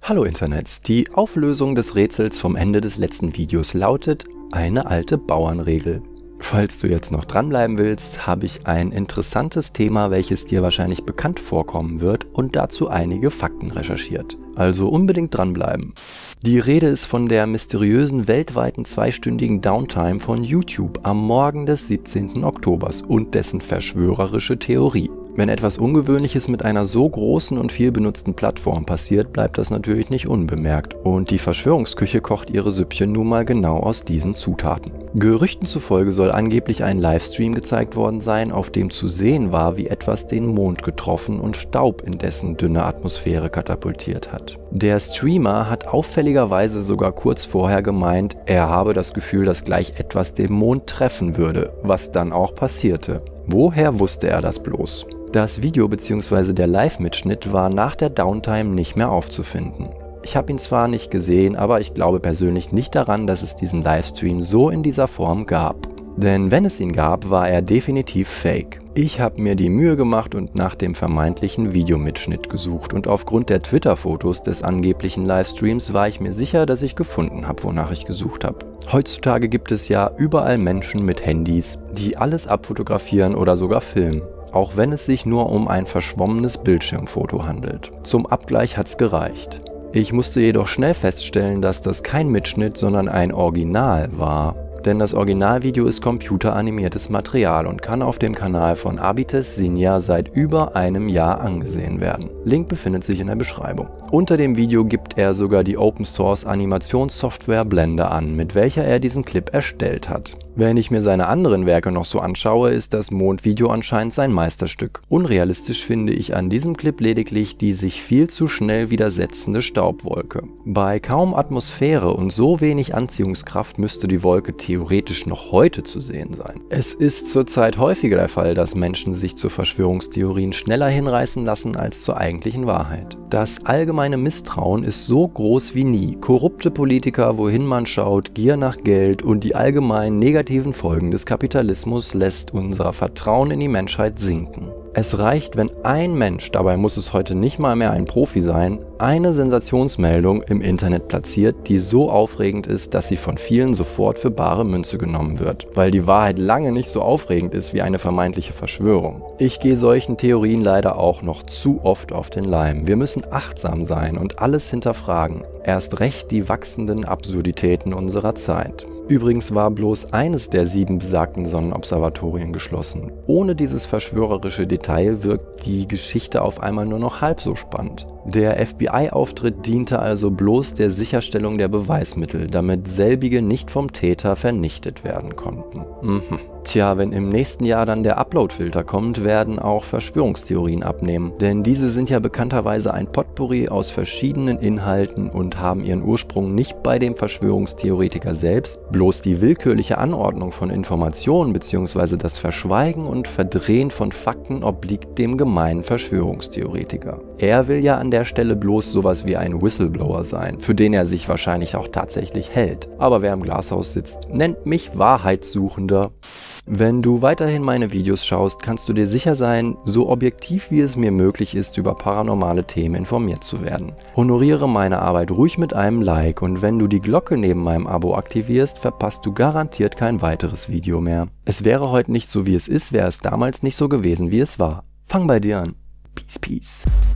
Hallo Internets, die Auflösung des Rätsels vom Ende des letzten Videos lautet eine alte Bauernregel. Falls du jetzt noch dranbleiben willst, habe ich ein interessantes Thema, welches dir wahrscheinlich bekannt vorkommen wird und dazu einige Fakten recherchiert. Also unbedingt dranbleiben. Die Rede ist von der mysteriösen weltweiten zweistündigen Downtime von YouTube am Morgen des 17. Oktobers und dessen verschwörerische Theorie. Wenn etwas Ungewöhnliches mit einer so großen und viel benutzten Plattform passiert, bleibt das natürlich nicht unbemerkt und die Verschwörungsküche kocht ihre Süppchen nun mal genau aus diesen Zutaten. Gerüchten zufolge soll angeblich ein Livestream gezeigt worden sein, auf dem zu sehen war, wie etwas den Mond getroffen und Staub in dessen dünne Atmosphäre katapultiert hat. Der Streamer hat auffälligerweise sogar kurz vorher gemeint, er habe das Gefühl, dass gleich etwas den Mond treffen würde, was dann auch passierte. Woher wusste er das bloß? Das Video bzw. der Live-Mitschnitt war nach der Downtime nicht mehr aufzufinden. Ich habe ihn zwar nicht gesehen, aber ich glaube persönlich nicht daran, dass es diesen Livestream so in dieser Form gab. Denn wenn es ihn gab, war er definitiv fake. Ich habe mir die Mühe gemacht und nach dem vermeintlichen Videomitschnitt gesucht und aufgrund der Twitter-Fotos des angeblichen Livestreams war ich mir sicher, dass ich gefunden habe, wonach ich gesucht habe. Heutzutage gibt es ja überall Menschen mit Handys, die alles abfotografieren oder sogar filmen. Auch wenn es sich nur um ein verschwommenes Bildschirmfoto handelt. Zum Abgleich hat's gereicht. Ich musste jedoch schnell feststellen, dass das kein Mitschnitt, sondern ein Original war. Denn das Originalvideo ist computeranimiertes Material und kann auf dem Kanal von Abites Sinja seit über einem Jahr angesehen werden. Link befindet sich in der Beschreibung. Unter dem Video gibt er sogar die Open Source Animationssoftware Blender an, mit welcher er diesen Clip erstellt hat. Wenn ich mir seine anderen Werke noch so anschaue, ist das Mondvideo anscheinend sein Meisterstück. Unrealistisch finde ich an diesem Clip lediglich die sich viel zu schnell widersetzende Staubwolke. Bei kaum Atmosphäre und so wenig Anziehungskraft müsste die Wolke theoretisch noch heute zu sehen sein. Es ist zurzeit häufiger der Fall, dass Menschen sich zu Verschwörungstheorien schneller hinreißen lassen als zur eigentlichen Wahrheit. Das allgemeine Misstrauen ist so groß wie nie. Korrupte Politiker, wohin man schaut, Gier nach Geld und die allgemeinen negativen Folgen des Kapitalismus lässt unser Vertrauen in die Menschheit sinken. Es reicht, wenn ein Mensch, dabei muss es heute nicht mal mehr ein Profi sein, eine Sensationsmeldung im Internet platziert, die so aufregend ist, dass sie von vielen sofort für bare Münze genommen wird, weil die Wahrheit lange nicht so aufregend ist wie eine vermeintliche Verschwörung. Ich gehe solchen Theorien leider auch noch zu oft auf den Leim. Wir müssen achtsam sein und alles hinterfragen, erst recht die wachsenden Absurditäten unserer Zeit. Übrigens war bloß eines der 7 besagten Sonnenobservatorien geschlossen. Ohne dieses verschwörerische Detail wirkt die Geschichte auf einmal nur noch halb so spannend. Der FBI-Auftritt diente also bloß der Sicherstellung der Beweismittel, damit selbige nicht vom Täter vernichtet werden konnten. Tja, wenn im nächsten Jahr dann der Upload-Filter kommt, werden auch Verschwörungstheorien abnehmen. Denn diese sind ja bekannterweise ein Potpourri aus verschiedenen Inhalten und haben ihren Ursprung nicht bei dem Verschwörungstheoretiker selbst. Bloß die willkürliche Anordnung von Informationen bzw. das Verschweigen und Verdrehen von Fakten obliegt dem gemeinen Verschwörungstheoretiker. Er will ja an der Stelle bloß sowas wie ein Whistleblower sein, für den er sich wahrscheinlich auch tatsächlich hält. Aber wer im Glashaus sitzt, nennt mich Wahrheitssuchender. Wenn du weiterhin meine Videos schaust, kannst du dir sicher sein, so objektiv wie es mir möglich ist, über paranormale Themen informiert zu werden. Honoriere meine Arbeit ruhig mit einem Like und wenn du die Glocke neben meinem Abo aktivierst, verpasst du garantiert kein weiteres Video mehr. Es wäre heute nicht so wie es ist, wäre es damals nicht so gewesen wie es war. Fang bei dir an. Peace, peace.